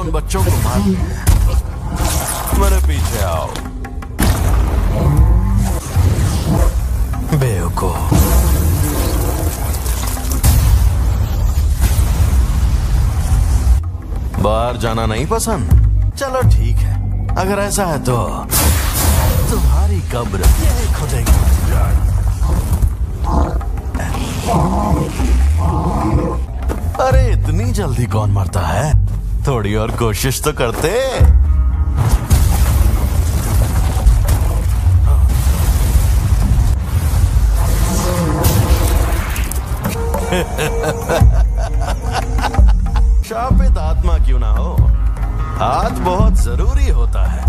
उन बच्चों को मारते हैं। मेरे पीछे आओ बेवकूफ। बाहर जाना नहीं पसंद? चलो ठीक है, अगर ऐसा है तो तुम्हारी कब्र यही खुदेगी। अरे इतनी जल्दी कौन मरता है? थोड़ी और कोशिश तो करते। शापित आत्मा क्यों ना हो, हाथ बहुत जरूरी होता है।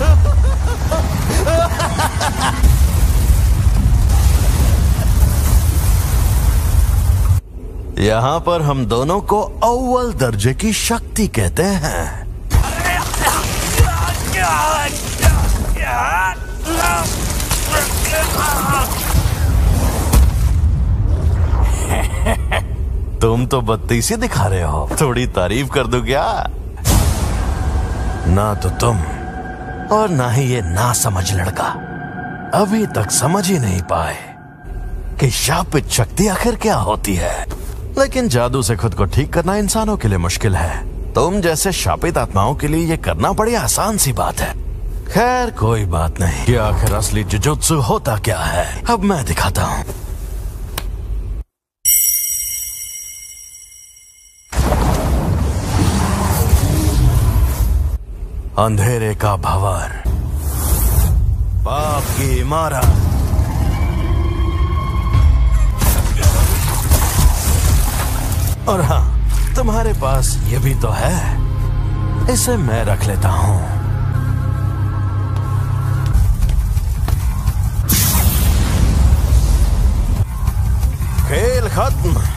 यहाँ पर हम दोनों को अव्वल दर्जे की शक्ति कहते हैं। तुम तो बत्तीसी दिखा रहे हो, थोड़ी तारीफ कर दूं क्या? ना तो तुम और ना ही ये ना समझ लड़का अभी तक समझ ही नहीं पाए कि शापित शक्ति आखिर क्या होती है। लेकिन जादू से खुद को ठीक करना इंसानों के लिए मुश्किल है। तुम जैसे शापित आत्माओं के लिए ये करना बड़ी आसान सी बात है। खैर कोई बात नहीं, कि आखिर असली जुजुत्सु होता क्या है अब मैं दिखाता हूँ। अंधेरे का भंवर, पाप की इमारत, और हाँ, तुम्हारे पास ये भी तो है, इसे मैं रख लेता हूं। खेल खत्म।